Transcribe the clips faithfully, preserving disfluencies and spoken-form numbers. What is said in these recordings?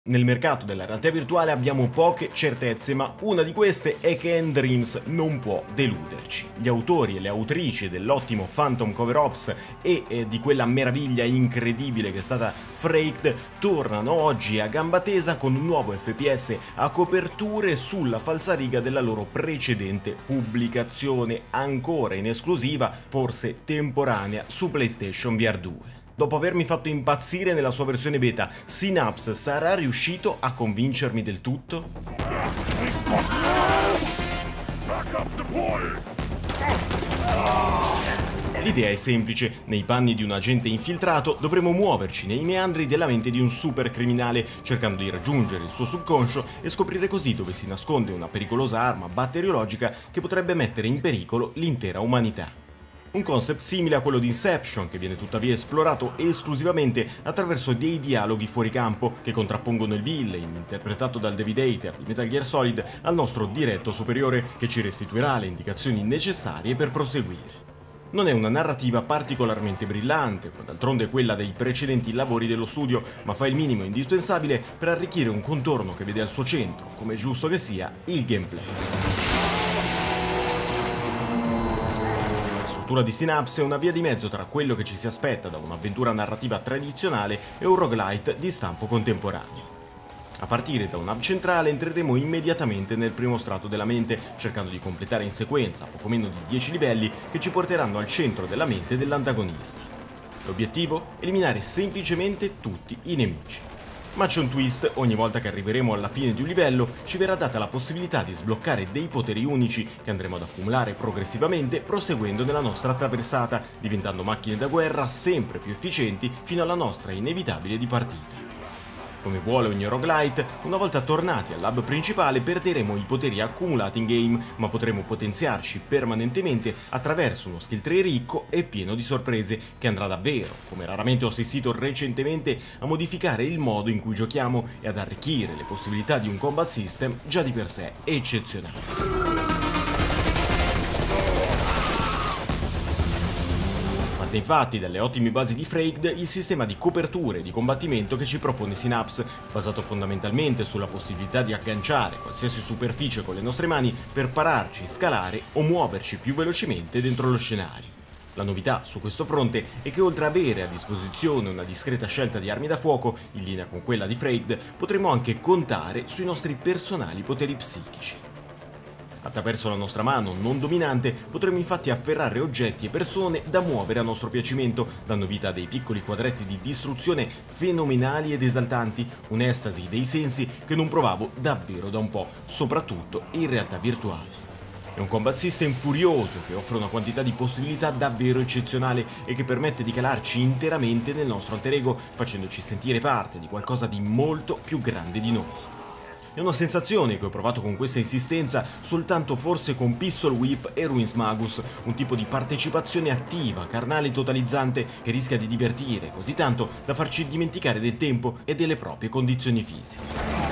Nel mercato della realtà virtuale abbiamo poche certezze, ma una di queste è che N-Dreams non può deluderci. Gli autori e le autrici dell'ottimo Phantom Cover Ops e eh, di quella meraviglia incredibile che è stata Freaked tornano oggi a gamba tesa con un nuovo F P S a coperture sulla falsariga della loro precedente pubblicazione, ancora in esclusiva, forse temporanea, su PlayStation V R due. Dopo avermi fatto impazzire nella sua versione beta, Synapse sarà riuscito a convincermi del tutto? L'idea è semplice: nei panni di un agente infiltrato dovremo muoverci nei meandri della mente di un super criminale, cercando di raggiungere il suo subconscio e scoprire così dove si nasconde una pericolosa arma batteriologica che potrebbe mettere in pericolo l'intera umanità. Un concept simile a quello di Inception, che viene tuttavia esplorato esclusivamente attraverso dei dialoghi fuori campo che contrappongono il villain, interpretato dal David Hayter di Metal Gear Solid, al nostro diretto superiore che ci restituirà le indicazioni necessarie per proseguire. Non è una narrativa particolarmente brillante, d'altronde quella dei precedenti lavori dello studio, ma fa il minimo indispensabile per arricchire un contorno che vede al suo centro, come è giusto che sia, il gameplay. La struttura di Synapse è una via di mezzo tra quello che ci si aspetta da un'avventura narrativa tradizionale e un roguelite di stampo contemporaneo. A partire da un hub centrale entreremo immediatamente nel primo strato della mente, cercando di completare in sequenza poco meno di dieci livelli che ci porteranno al centro della mente dell'antagonista. L'obiettivo? Eliminare semplicemente tutti i nemici. Ma c'è un twist: ogni volta che arriveremo alla fine di un livello ci verrà data la possibilità di sbloccare dei poteri unici che andremo ad accumulare progressivamente proseguendo nella nostra traversata, diventando macchine da guerra sempre più efficienti fino alla nostra inevitabile dipartita. Come vuole ogni roguelite, una volta tornati al hub principale perderemo i poteri accumulati in game, ma potremo potenziarci permanentemente attraverso uno skill tree ricco e pieno di sorprese che andrà davvero, come raramente ho assistito recentemente, a modificare il modo in cui giochiamo e ad arricchire le possibilità di un combat system già di per sé eccezionale. Infatti dalle ottime basi di Freaked il sistema di coperture e di combattimento che ci propone Synapse, basato fondamentalmente sulla possibilità di agganciare qualsiasi superficie con le nostre mani per pararci, scalare o muoverci più velocemente dentro lo scenario. La novità su questo fronte è che oltre ad avere a disposizione una discreta scelta di armi da fuoco, in linea con quella di Freaked, potremo anche contare sui nostri personali poteri psichici. Attraverso la nostra mano non dominante potremo infatti afferrare oggetti e persone da muovere a nostro piacimento, dando vita a dei piccoli quadretti di distruzione fenomenali ed esaltanti, un'estasi dei sensi che non provavo davvero da un po', soprattutto in realtà virtuale. È un combat system furioso che offre una quantità di possibilità davvero eccezionale e che permette di calarci interamente nel nostro alter ego, facendoci sentire parte di qualcosa di molto più grande di noi. È una sensazione che ho provato con questa insistenza soltanto forse con Pistol Whip e Ruins Magus, un tipo di partecipazione attiva, carnale e totalizzante che rischia di divertire così tanto da farci dimenticare del tempo e delle proprie condizioni fisiche.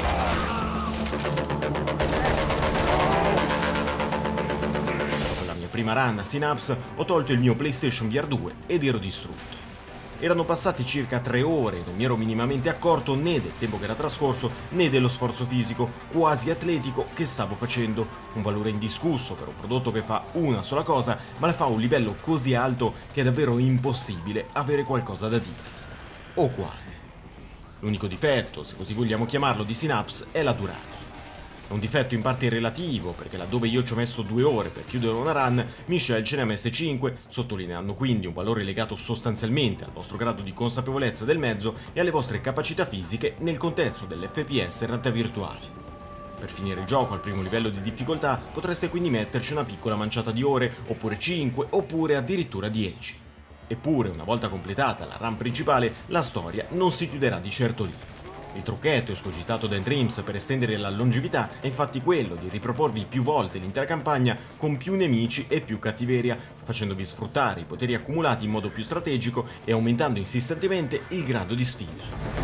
Con la mia prima run a Synapse ho tolto il mio PlayStation V R due ed ero distrutto. Erano passati circa tre ore e non mi ero minimamente accorto né del tempo che era trascorso né dello sforzo fisico, quasi atletico, che stavo facendo, un valore indiscusso per un prodotto che fa una sola cosa, ma la fa a un livello così alto che è davvero impossibile avere qualcosa da dire. O quasi. L'unico difetto, se così vogliamo chiamarlo, di Synapse è la durata. È un difetto in parte relativo, perché laddove io ci ho messo due ore per chiudere una run, Michel ce ne ha messe cinque, sottolineando quindi un valore legato sostanzialmente al vostro grado di consapevolezza del mezzo e alle vostre capacità fisiche nel contesto dell'F P S in realtà virtuale. Per finire il gioco al primo livello di difficoltà potreste quindi metterci una piccola manciata di ore, oppure cinque, oppure addirittura dieci. Eppure, una volta completata la run principale, la storia non si chiuderà di certo lì. Il trucchetto escogitato da N-Dreams per estendere la longevità è infatti quello di riproporvi più volte l'intera campagna con più nemici e più cattiveria, facendovi sfruttare i poteri accumulati in modo più strategico e aumentando insistentemente il grado di sfida.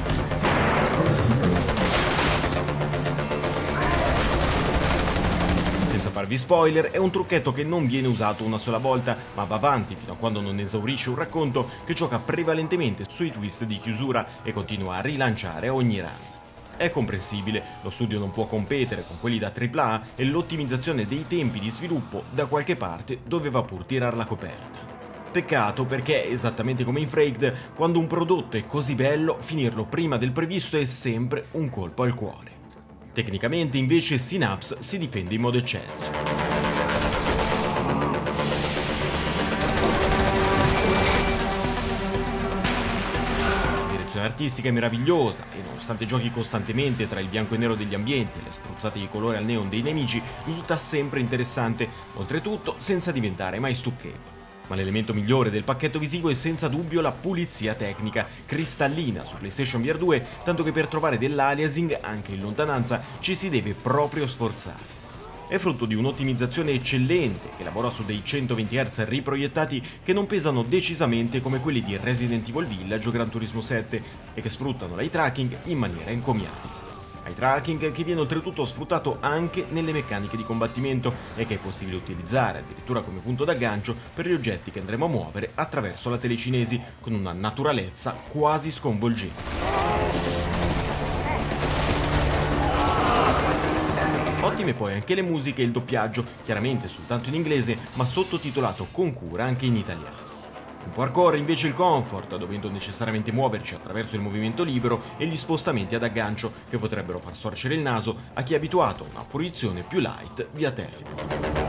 Farvi spoiler, è un trucchetto che non viene usato una sola volta, ma va avanti fino a quando non esaurisce un racconto che gioca prevalentemente sui twist di chiusura e continua a rilanciare ogni run. È comprensibile, lo studio non può competere con quelli da tripla A e l'ottimizzazione dei tempi di sviluppo da qualche parte doveva pur tirar la coperta. Peccato perché, esattamente come in Fraked, quando un prodotto è così bello, finirlo prima del previsto è sempre un colpo al cuore. Tecnicamente invece Synapse si difende in modo eccelso. Artistica è meravigliosa e nonostante giochi costantemente tra il bianco e nero degli ambienti e le spruzzate di colore al neon dei nemici, risulta sempre interessante, oltretutto senza diventare mai stucchevole. Ma l'elemento migliore del pacchetto visivo è senza dubbio la pulizia tecnica, cristallina su PlayStation V R due, tanto che per trovare dell'aliasing, anche in lontananza, ci si deve proprio sforzare. È frutto di un'ottimizzazione eccellente che lavora su dei centoventi hertz riproiettati che non pesano decisamente come quelli di Resident Evil Village o Gran Turismo sette e che sfruttano l'eye tracking in maniera encomiabile. Eye tracking che viene oltretutto sfruttato anche nelle meccaniche di combattimento e che è possibile utilizzare addirittura come punto d'aggancio per gli oggetti che andremo a muovere attraverso la telecinesi con una naturalezza quasi sconvolgente. Ottime poi anche le musiche e il doppiaggio, chiaramente soltanto in inglese, ma sottotitolato con cura anche in italiano. Un po' hardcore invece il comfort, dovendo necessariamente muoverci attraverso il movimento libero e gli spostamenti ad aggancio che potrebbero far storcere il naso a chi è abituato a una fruizione più light via teleport.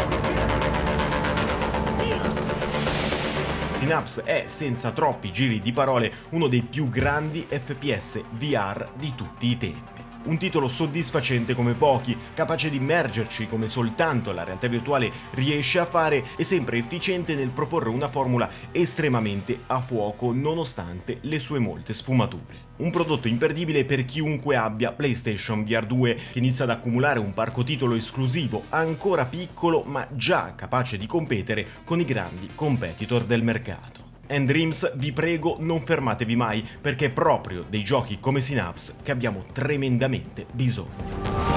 Synapse è, senza troppi giri di parole, uno dei più grandi F P S V R di tutti i tempi. Un titolo soddisfacente come pochi, capace di immergerci come soltanto la realtà virtuale riesce a fare e sempre efficiente nel proporre una formula estremamente a fuoco nonostante le sue molte sfumature. Un prodotto imperdibile per chiunque abbia PlayStation V R due, che inizia ad accumulare un parco titolo esclusivo ancora piccolo ma già capace di competere con i grandi competitor del mercato. And Dreams, vi prego, non fermatevi mai, perché è proprio dei giochi come Synapse che abbiamo tremendamente bisogno.